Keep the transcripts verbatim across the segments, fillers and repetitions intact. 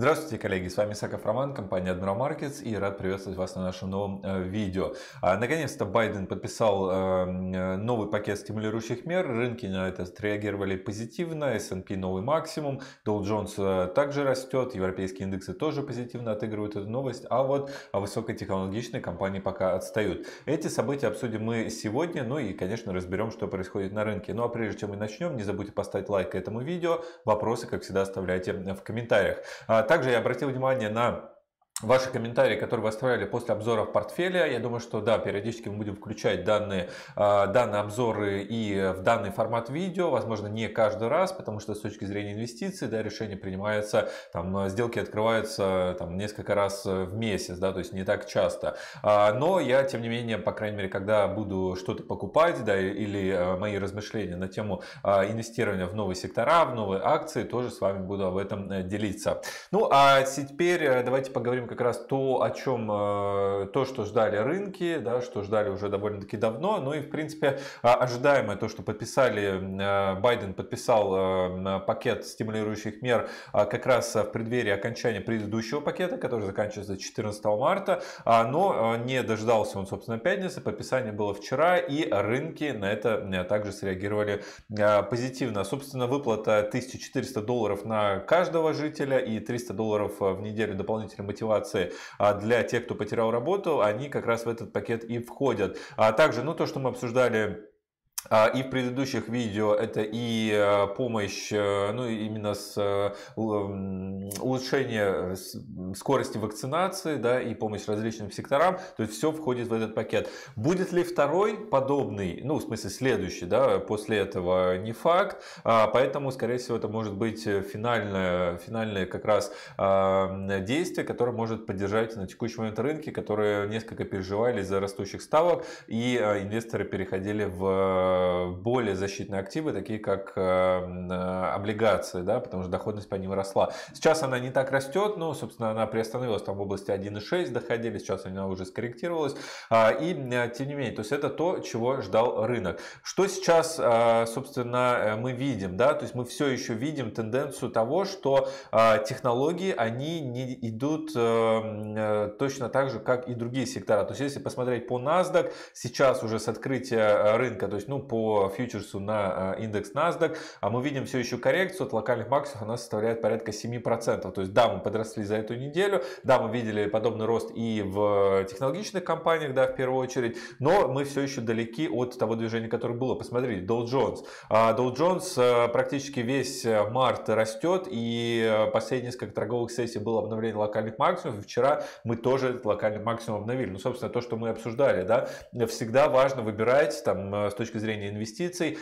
Здравствуйте, коллеги! С вами Исаков Роман, компания Admiral Markets, и рад приветствовать вас на нашем новом э, видео. А, Наконец-то Байден подписал э, новый пакет стимулирующих мер. Рынки на это отреагировали позитивно. эс энд пи новый максимум, Dow Jones э, также растет, европейские индексы тоже позитивно отыгрывают эту новость, а вот а высокотехнологичные компании пока отстают. Эти события обсудим мы сегодня, ну и, конечно, разберем, что происходит на рынке. Ну а прежде чем мы начнем, не забудьте поставить лайк этому видео. Вопросы, как всегда, оставляйте в комментариях. Также я обратил внимание на ваши комментарии, которые вы оставляли после обзоров портфеля. Я думаю, что да, периодически мы будем включать данные, данные обзоры и в данный формат видео. Возможно, не каждый раз, потому что с точки зрения инвестиций, да, решение принимается, там, сделки открываются там, несколько раз в месяц, да, то есть не так часто. Но я, тем не менее, по крайней мере, когда буду что-то покупать, да, или мои размышления на тему инвестирования в новые сектора, в новые акции, тоже с вами буду об этом делиться. Ну, а теперь давайте поговорим как раз то, о чем, то, что ждали рынки, да, что ждали уже довольно-таки давно, ну и в принципе ожидаемое то, что подписали, Байден подписал пакет стимулирующих мер как раз в преддверии окончания предыдущего пакета, который заканчивается четырнадцатого марта, но не дождался он, собственно, пятницы, подписание было вчера, и рынки на это также среагировали позитивно. Собственно, выплата тысяча четыреста долларов на каждого жителя и триста долларов в неделю дополнительной мотивации для тех, кто потерял работу, они как раз в этот пакет и входят. А также, ну, то, что мы обсуждали и в предыдущих видео, это и помощь, ну, именно с улучшение скорости вакцинации, да, и помощь различным секторам, то есть все входит в этот пакет. Будет ли второй подобный, ну, в смысле следующий, да, после этого, не факт, поэтому, скорее всего, это может быть финальное, финальное как раз действие, которое может поддержать на текущий момент рынки, которые несколько переживали из-за растущих ставок, и инвесторы переходили в более защитные активы, такие как облигации, да, потому что доходность по ним росла. Сейчас она не так растет, но, собственно, она приостановилась там в области один и шесть доходили, сейчас она уже скорректировалась. И, тем не менее, то есть это то, чего ждал рынок. Что сейчас, собственно, мы видим, да, то есть мы все еще видим тенденцию того, что технологии, они не идут точно так же, как и другие сектора. То есть если посмотреть по NASDAQ, сейчас уже с открытия рынка, то есть, ну, по фьючерсу на индекс NASDAQ, а мы видим все еще коррекцию от локальных максимумов, она составляет порядка семи процентов. То есть да, мы подросли за эту неделю, да, мы видели подобный рост и в технологичных компаниях, да, в первую очередь, но мы все еще далеки от того движения, которое было. Посмотрите, Dow Jones. Dow Jones практически весь март растет, и последние несколько торговых сессий было обновление локальных максимумов, и вчера мы тоже этот локальный максимум обновили. Ну, собственно, то, что мы обсуждали, да, всегда важно выбирать там с точки зрения инвестиций.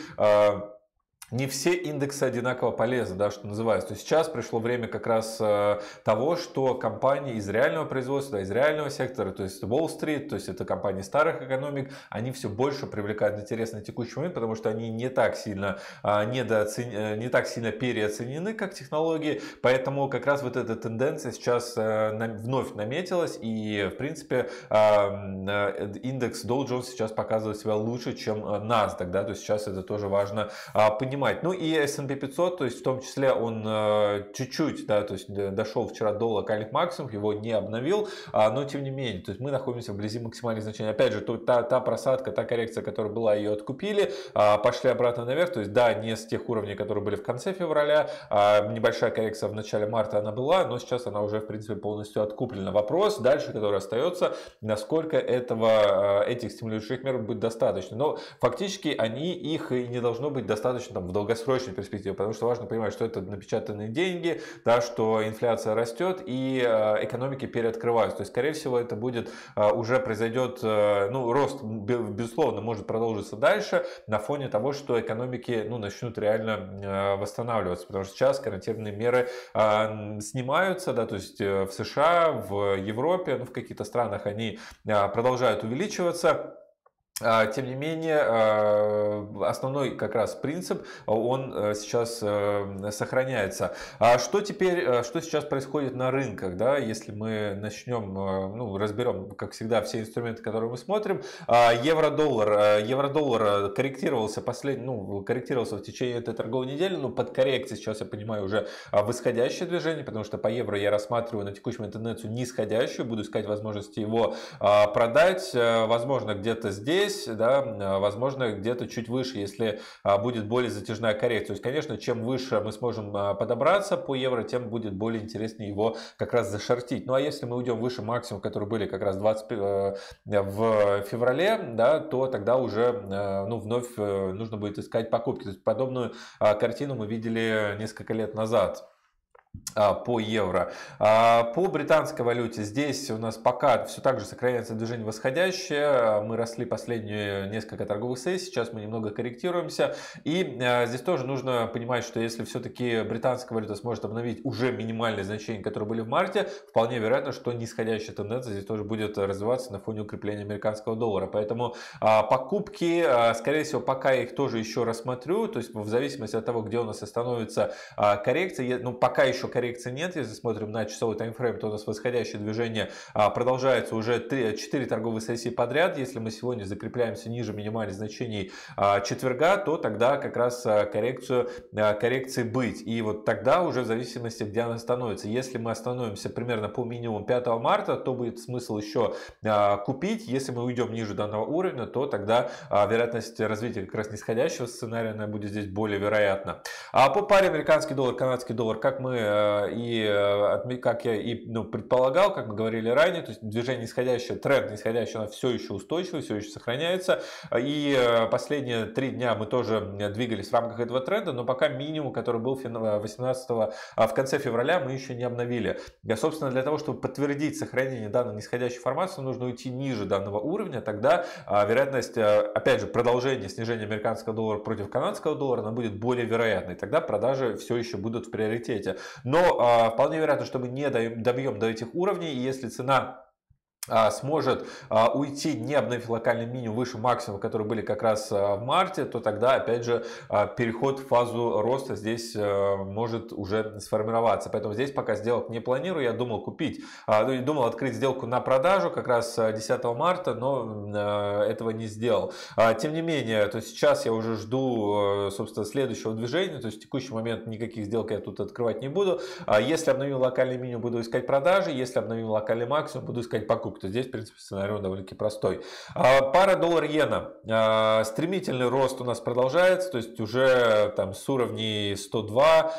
Не все индексы одинаково полезны, да, что называется. То есть сейчас пришло время как раз э, того, что компании из реального производства, из реального сектора, то есть Уолл-стрит, то есть это компании старых экономик, они все больше привлекают интерес на текущий момент, потому что они не так сильно, э, недооцен... не так сильно переоценены, как технологии. Поэтому как раз вот эта тенденция сейчас э, на... вновь наметилась, и в принципе э, э, индекс Dow Jones сейчас показывает себя лучше, чем NASDAQ, да, то есть сейчас это тоже важно э, понимать. Ну и эс энд пи пятьсот, то есть в том числе он чуть-чуть, да, то есть дошел вчера до локальных максимумов, его не обновил, но тем не менее, то есть мы находимся вблизи максимальных значений. Опять же, та, та просадка, та коррекция, которая была, ее откупили, пошли обратно наверх, то есть да, не с тех уровней, которые были в конце февраля, небольшая коррекция в начале марта она была, но сейчас она уже в принципе полностью откуплена. Вопрос дальше, который остается, насколько этого, этих стимулирующих мер будет достаточно. Но фактически они, их и не должно быть достаточно там, в долгосрочной перспективе, потому что важно понимать, что это напечатанные деньги, да, что инфляция растет и э, экономики переоткрываются. То есть, скорее всего, это будет э, уже произойдет, э, ну, рост, безусловно, может продолжиться дальше на фоне того, что экономики, ну, начнут реально э, восстанавливаться, потому что сейчас карантинные меры э, снимаются, да, то есть э, в США, в Европе, ну, в каких-то странах они э, продолжают увеличиваться. Тем не менее, основной как раз принцип, он сейчас сохраняется. А что теперь, что сейчас происходит на рынках, да, если мы начнем, ну, разберем, как всегда, все инструменты, которые мы смотрим. Евро-доллар, евро-доллар корректировался послед... ну, корректировался в течение этой торговой недели, но под коррекцией сейчас, я понимаю, уже восходящее движение, потому что по евро я рассматриваю на текущем тенденцию нисходящую, буду искать возможности его продать, возможно, где-то здесь, да, возможно, где-то чуть выше, если будет более затяжная коррекция. То есть, конечно, чем выше мы сможем подобраться по евро, тем будет более интереснее его как раз зашортить. Ну а если мы уйдем выше максимум, которые были как раз двадцать в феврале, да, то тогда уже, ну, вновь нужно будет искать покупки. То есть подобную картину мы видели несколько лет назад по евро. По британской валюте здесь у нас пока все так же сохраняется движение восходящее. Мы росли последние несколько торговых сессий, сейчас мы немного корректируемся. И здесь тоже нужно понимать, что если все-таки британская валюта сможет обновить уже минимальные значения, которые были в марте, вполне вероятно, что нисходящая тенденция здесь тоже будет развиваться на фоне укрепления американского доллара. Поэтому покупки, скорее всего, пока я их тоже еще рассмотрю, то есть в зависимости от того, где у нас остановится коррекция, ну пока еще коррекции нет, если смотрим на часовой таймфрейм, то у нас восходящее движение продолжается уже четыре торговые сессии подряд. Если мы сегодня закрепляемся ниже минимальных значений четверга, то тогда как раз коррекцию, коррекции быть. И вот тогда уже в зависимости, где она становится. Если мы остановимся примерно по минимуму пятого марта, то будет смысл еще купить. Если мы уйдем ниже данного уровня, то тогда вероятность развития как раз нисходящего сценария она будет здесь более вероятна. А по паре американский доллар, канадский доллар, как мы и как я и ну, предполагал, как мы говорили ранее, то есть движение нисходящее, тренд нисходящий, он все еще устойчивый, все еще сохраняется. И последние три дня мы тоже двигались в рамках этого тренда, но пока минимум, который был восемнадцатого, в конце февраля, мы еще не обновили. И, собственно, для того, чтобы подтвердить сохранение данной нисходящей формации, нужно уйти ниже данного уровня, тогда вероятность, опять же, продолжения снижения американского доллара против канадского доллара, она будет более вероятной. Тогда продажи все еще будут в приоритете. Но э, вполне вероятно, что мы не добьем до этих уровней, и если цена сможет уйти, не обновив локальный минимум выше максимума, которые были как раз в марте, то тогда опять же переход в фазу роста здесь может уже сформироваться. Поэтому здесь пока сделок не планирую. Я думал купить, думал открыть сделку на продажу как раз десятого марта, но этого не сделал. Тем не менее, то сейчас я уже жду, собственно, следующего движения. То есть в текущий момент никаких сделок я тут открывать не буду. Если обновил локальный минимум, буду искать продажи. Если обновил локальный максимум, буду искать покупки. То здесь, в принципе, сценарий довольно-таки простой. Пара доллар-иена. Стремительный рост у нас продолжается. То есть уже там с уровней сто два,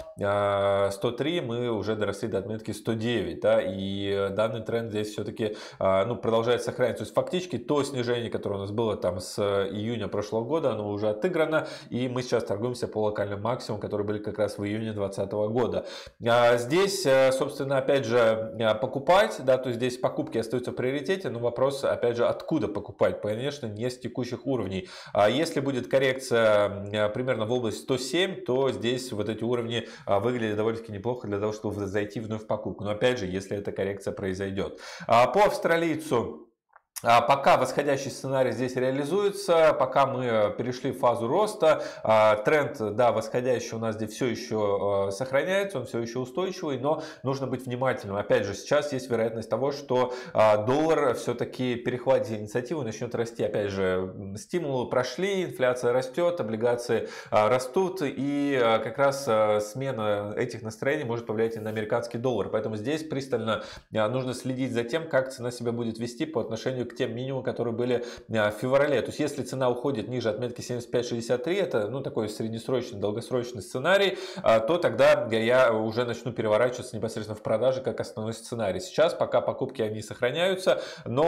сто три мы уже доросли до отметки сто девять. Да, и данный тренд здесь все-таки ну, продолжает сохраняться. То есть фактически то снижение, которое у нас было там с июня прошлого года, оно уже отыграно. И мы сейчас торгуемся по локальным максимумам, которые были как раз в июне две тысячи двадцатого года. Здесь, собственно, опять же, покупать. Да, то есть здесь покупки остаются в приоритете, но вопрос, опять же, откуда покупать? Конечно, не с текущих уровней. А если будет коррекция примерно в область сто семь, то здесь вот эти уровни выглядят довольно-таки неплохо для того, чтобы зайти вновь в покупку. Но опять же, если эта коррекция произойдет. По австралийцу. Пока восходящий сценарий здесь реализуется, пока мы перешли в фазу роста, тренд, да, восходящий у нас здесь все еще сохраняется, он все еще устойчивый, но нужно быть внимательным. Опять же, сейчас есть вероятность того, что доллар все-таки перехватит инициативу и начнет расти. Опять же, стимулы прошли, инфляция растет, облигации растут, и как раз смена этих настроений может повлиять и на американский доллар. Поэтому здесь пристально нужно следить за тем, как цена себя будет вести по отношению к к тем минимумам, которые были в феврале. То есть, если цена уходит ниже отметки семьдесят пять шестьдесят три, это ну, такой среднесрочный, долгосрочный сценарий, то тогда я уже начну переворачиваться непосредственно в продаже как основной сценарий. Сейчас пока покупки они сохраняются,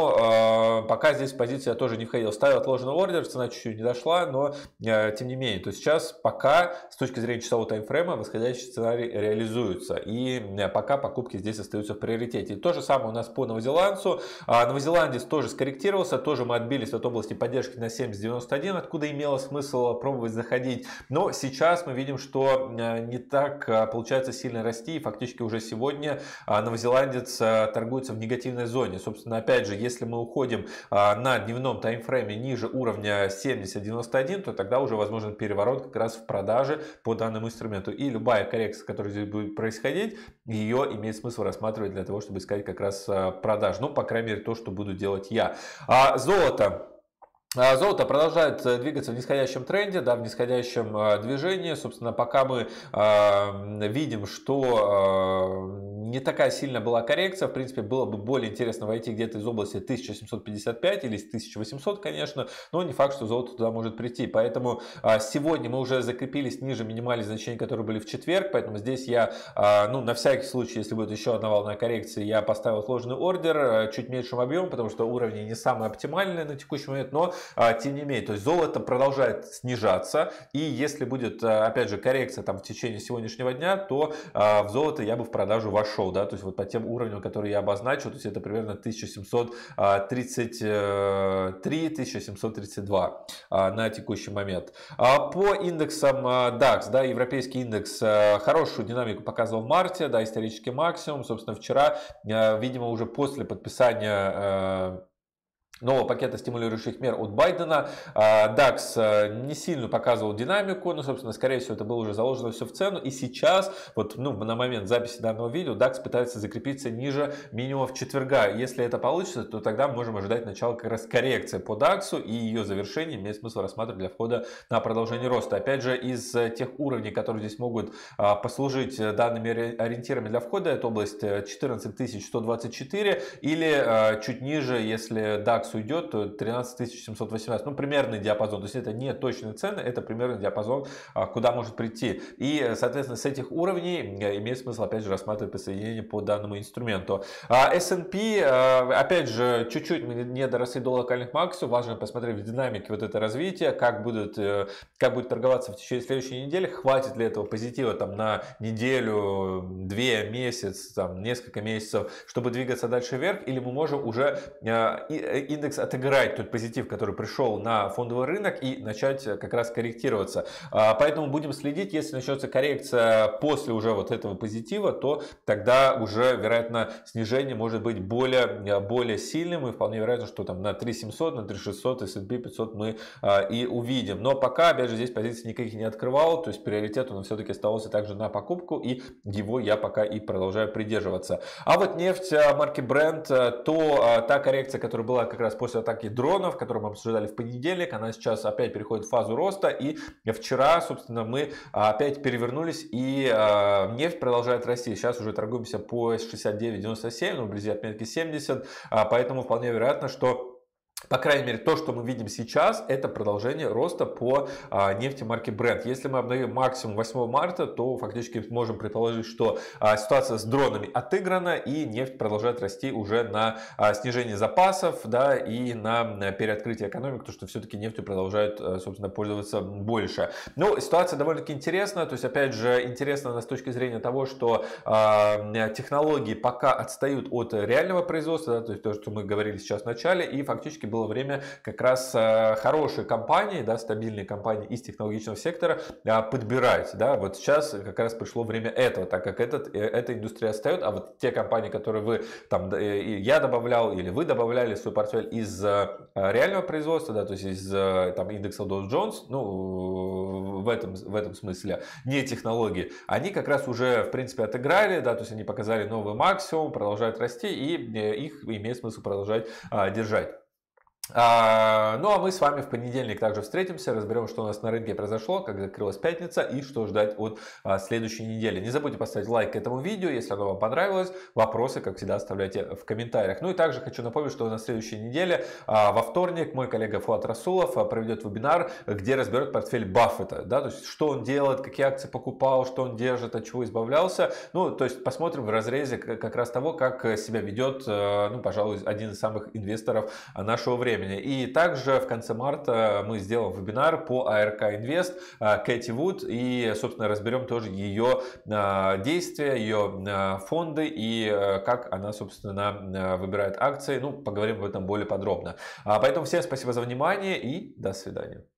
но э, пока здесь позиция я тоже не входил. Ставил отложенный ордер, цена чуть-чуть не дошла, но э, тем не менее. То есть, сейчас пока с точки зрения часового таймфрейма восходящий сценарий реализуется. И э, пока покупки здесь остаются в приоритете. И то же самое у нас по новозеландцу. А, новозеландец тоже скорректировался, тоже мы отбились от области поддержки на семьдесят девяносто один, откуда имело смысл пробовать заходить. Но сейчас мы видим, что не так получается сильно расти, и фактически уже сегодня новозеландец торгуется в негативной зоне. Собственно, опять же, если мы уходим на дневном таймфрейме ниже уровня семьдесят девяносто один, то тогда уже возможен переворот как раз в продаже по данному инструменту. И любая коррекция, которая здесь будет происходить, ее имеет смысл рассматривать для того, чтобы искать как раз продаж. Ну, по крайней мере, то, что буду делать я. А золото. Золото продолжает двигаться в нисходящем тренде, да, в нисходящем э, движении. Собственно, пока мы э, видим, что э, не такая сильная была коррекция, в принципе, было бы более интересно войти где-то из области тысяча семьсот пятьдесят пять или тысяча восемьсот, конечно, но не факт, что золото туда может прийти. Поэтому э, сегодня мы уже закрепились ниже минимальных значений, которые были в четверг, поэтому здесь я, э, ну, на всякий случай, если будет еще одна волна коррекции, я поставил сложный ордер э, чуть меньшим объемом, потому что уровни не самые оптимальные на текущий момент, но тем не менее, то есть золото продолжает снижаться, и если будет, опять же, коррекция там в течение сегодняшнего дня, то в золото я бы в продажу вошел, да, то есть вот по тем уровням, которые я обозначил, то есть это примерно тысяча семьсот тридцать три — тысяча семьсот тридцать два на текущий момент. По индексам дакс, да, европейский индекс хорошую динамику показывал в марте, да, исторический максимум, собственно, вчера, видимо, уже после подписания нового пакета стимулирующих мер от Байдена, дакс не сильно показывал динамику, но, собственно, скорее всего, это было уже заложено все в цену. И сейчас, вот, ну, на момент записи данного видео, дакс пытается закрепиться ниже минимумов четверга. Если это получится, то тогда мы можем ожидать начала как раз коррекции по даксу, и ее завершение имеет смысл рассматривать для входа на продолжение роста. Опять же, из тех уровней, которые здесь могут послужить данными ориентирами для входа, это область четырнадцать тысяч сто двадцать четыре или чуть ниже, если дакс уйдет, то тринадцать тысяч семьсот восемнадцать. Ну, примерный диапазон. То есть это не точные цены, это примерный диапазон, куда может прийти. И, соответственно, с этих уровней имеет смысл, опять же, рассматривать присоединение по данному инструменту. эс энд пи, опять же, чуть-чуть мы не доросли до локальных максимумов. Важно посмотреть в динамике вот это развитие, как будет, как будет торговаться в течение следующей недели. Хватит ли этого позитива там на неделю, две, месяц, там, несколько месяцев, чтобы двигаться дальше вверх, или мы можем уже индекс отыграть тот позитив, который пришел на фондовый рынок, и начать как раз корректироваться. Поэтому будем следить. Если начнется коррекция после уже вот этого позитива, то тогда уже, вероятно, снижение может быть более, более сильным, и вполне вероятно, что там на три тысячи семьсот, на три тысячи шестьсот, эс энд пи пятьсот мы и увидим. Но пока, опять же, здесь позиции никаких не открывал, то есть приоритет он все-таки оставался также на покупку, и его я пока и продолжаю придерживаться. А вот нефть марки Brent, то та коррекция, которая была как раз после атаки дронов, которую мы обсуждали в понедельник, она сейчас опять переходит в фазу роста, и вчера, собственно, мы опять перевернулись, и нефть продолжает расти. Сейчас уже торгуемся по шестьдесят девять девяносто семь, ну, вблизи отметки семьдесят, поэтому вполне вероятно, что, по крайней мере, то, что мы видим сейчас, это продолжение роста по а, нефти марки Brent. Если мы обновим максимум восьмого марта, то фактически можем предположить, что а, ситуация с дронами отыграна, и нефть продолжает расти уже на а, снижение запасов, да, и на, на переоткрытие экономики, потому что все-таки нефтью продолжают, собственно, пользоваться больше. Но ситуация довольно-таки интересная, то есть, опять же, интересна она с точки зрения того, что а, технологии пока отстают от реального производства, да, то есть то, что мы говорили сейчас в начале, и фактически было время как раз хорошие компании, да, стабильные компании из технологичного сектора подбирать. Да. Вот сейчас как раз пришло время этого, так как этот, эта индустрия отстает, а вот те компании, которые вы, там, я добавлял или вы добавляли в свой портфель из реального производства, да, то есть из там, индекса Dow Jones, ну, в этом, в этом смысле, не технологии, они как раз уже, в принципе, отыграли, да, то есть они показали новый максимум, продолжают расти, и их имеет смысл продолжать а, держать. А, ну а мы с вами в понедельник также встретимся, разберем, что у нас на рынке произошло, как закрылась пятница и что ждать от а, следующей недели. Не забудьте поставить лайк этому видео, если оно вам понравилось. Вопросы, как всегда, оставляйте в комментариях. Ну и также хочу напомнить, что на следующей неделе, а, во вторник, мой коллега Фуат Расулов а, проведет вебинар, где разберет портфель Баффета. Да, то есть, что он делает, какие акции покупал, что он держит, от чего избавлялся. Ну, то есть, посмотрим в разрезе как раз того, как себя ведет, ну, пожалуй, один из самых инвесторов нашего времени. времени. И также в конце марта мы сделаем вебинар по а эр ка Invest Кэти Вуд и, собственно, разберем тоже ее действия, ее фонды и как она, собственно, выбирает акции. Ну, поговорим об этом более подробно. Поэтому всем спасибо за внимание и до свидания.